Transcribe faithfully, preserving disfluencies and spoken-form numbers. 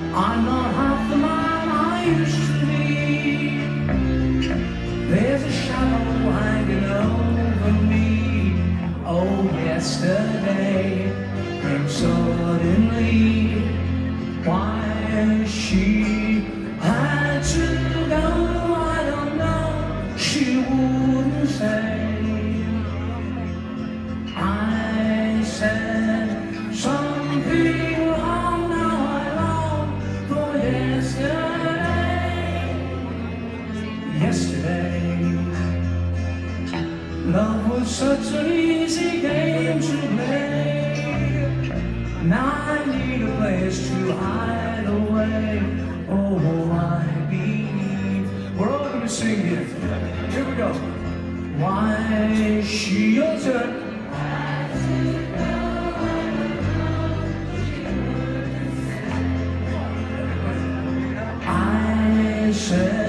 I'm not half the man I used to be. There's a shadow hanging over me. Oh, yesterday came suddenly. Why she had to go, I don't know. She wouldn't say. I said something wrong. Now I long for yesterday. Yesterday, love was such an easy game to play. Now I need a place to hide away. Oh, I believe we're all gonna sing it. Here we go. Why she your turn? I said